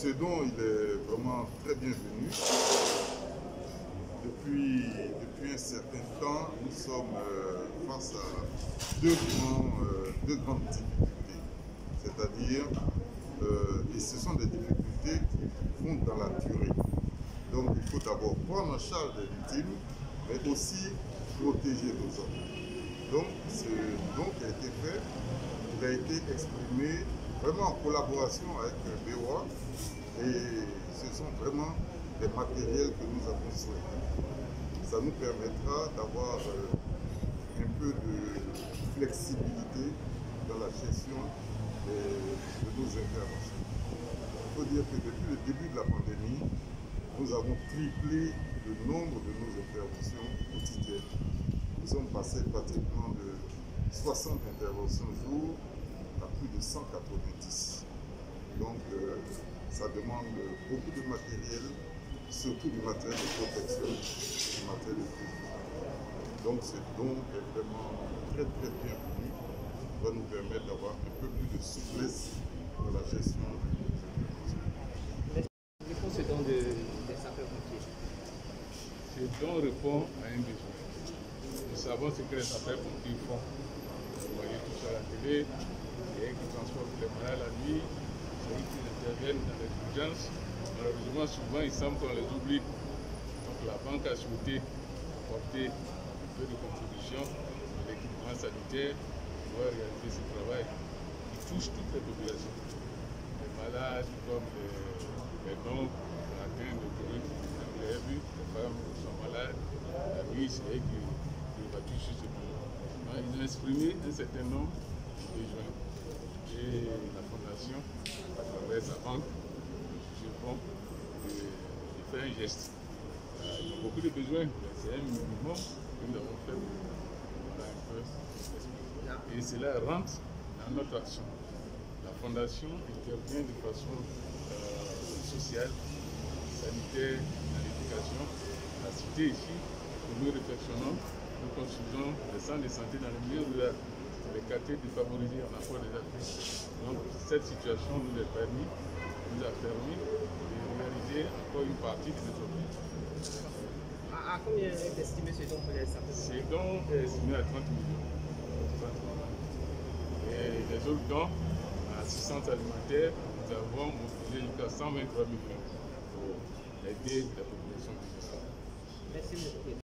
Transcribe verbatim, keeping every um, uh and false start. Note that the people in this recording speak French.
ce don, il est vraiment très bienvenu. Depuis, depuis un certain temps, nous sommes euh, face à deux, grands, euh, deux grandes difficultés. C'est-à-dire, euh, et ce sont des difficultés qui vont dans la durée. Donc il faut d'abord prendre en charge les victimes, mais aussi protéger nos hommes. Donc ce don qui a été fait, il a été exprimé vraiment en collaboration avec B O A, et ce sont vraiment des matériels que nous avons souhaités. Ça nous permettra d'avoir euh, un peu de flexibilité dans la gestion de, de nos interventions. Il faut dire que depuis le début de la pandémie, nous avons triplé le nombre de nos interventions quotidiennes. Nous sommes passés pratiquement de soixante interventions au jour à plus de cent quatre-vingt-dix. Donc euh, ça demande beaucoup de matériel, surtout du matériel de protection, du matériel de prévision. Donc ce don est vraiment très très bienvenu, va nous permettre d'avoir un peu plus de souplesse dans la gestion de nos interventions. Répond ce don de, des sapeurs-pompiers. Ce don répond à un besoin. Nous savons ce que les sapeurs-pompiers font. Vous voyez tout ça à la télé, il y a qui transportent les malades la nuit, c'est eux qui interviennent dans les urgences. Malheureusement, souvent, il semble qu'on les oublie. Donc la banque a souhaité apporter un peu de contribution à l'équipement sanitaire pour pouvoir réaliser ce travail qui touche toutes les populations. Les malades comme les, les non atteints de Covid, vous l'avez vu, les femmes qui sont malades, la nuit, c'est eux qui, qui évacuent sur ce moment. Ils ont exprimé un certain nombre de besoins. Et la Fondation, à travers sa banque, je pense, de, de faire un geste. Euh, il y a beaucoup de besoins, c'est un minimum que nous avons fait pour un peu expliquer. Et cela rentre dans notre action. La Fondation intervient de façon euh, sociale, sanitaire, dans l'éducation. La cité ici, où nous réflexionnons, nous construisons des centres de santé dans le milieu rural, les quartiers défavorisés en apport des actifs. Donc cette situation nous a permis, nous a permis de réaliser encore une partie de notre objectif. À, à combien est estimé ce don pour les sapeurs-pompiers? Ce don est estimé à trente millions. Et les autres dons, en assistance alimentaire, nous avons mobilisé jusqu'à cent vingt-trois millions pour aider la population. Merci beaucoup.